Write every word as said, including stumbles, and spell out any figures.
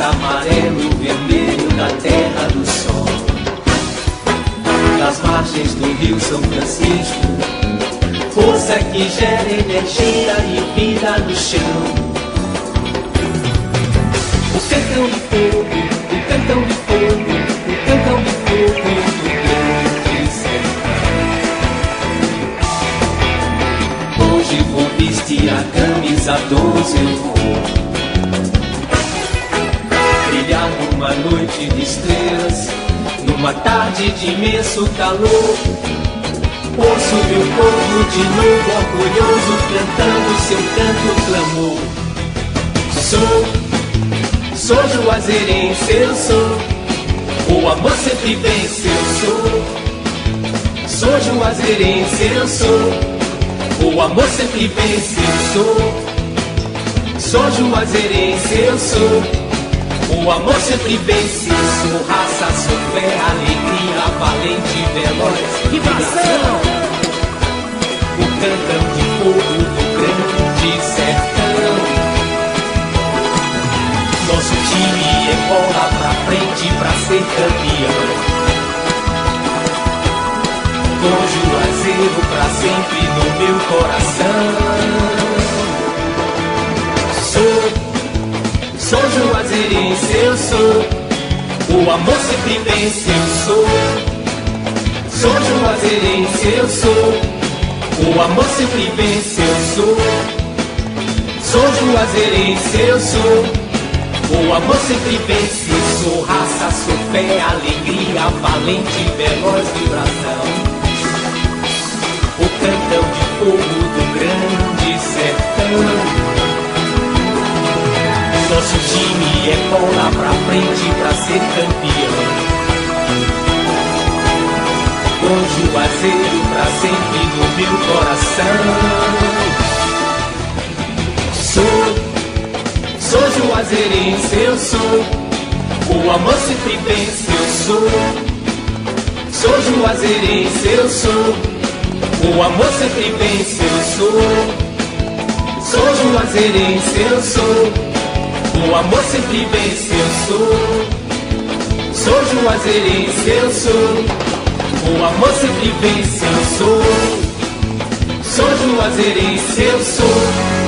amarelo, vermelho da terra do sol. Das margens do rio São Francisco, força que gera energia e vida no chão. O cantão de fogo, o cantão de fogo, o cantão de fogo do grande sertão. Hoje vou vestir a camisa doze, eu vou brilhar numa noite de estrelas, numa tarde de imenso calor. Ouço meu povo de novo orgulhoso cantando seu canto clamor. Sou, sou juazeirense, eu sou, o amor sempre vence, eu sou. Sou juazeirense, eu sou, o amor sempre vence, eu sou. Sou juazeirense, eu sou, o amor sempre vence, eu sou. Raça, sou fé, alegria, valente, veloz, vibração. O cantão de fogo do grande sertão. Nosso time é bola pra frente pra ser campeão. Com Juazeiro pra sempre no meu coração. Sou, sou juazeirense, eu sou, o amor sempre vence, eu sou. Sou juazeirense, eu sou, o amor sempre vence, eu sou. Sou juazeirense, eu sou, o amor sempre vence, eu sou. Raça, sou fé, alegria, valente, veloz, vibração. O cantão de fogo do grande sertão. Nosso time é bola pra frente pra ser campeão. Com Juazeiro pra sempre no meu coração. Sou, sou juazeirense, eu sou, o amor sempre vence, eu sou. Sou juazeirense, eu sou, o amor sempre vence, eu sou. Sou juazeirense, eu sou, o amor sempre vence, eu sou. Sou juazeirense, eu sou, o amor sempre vence, eu sou. Sou juazeirense, eu sou.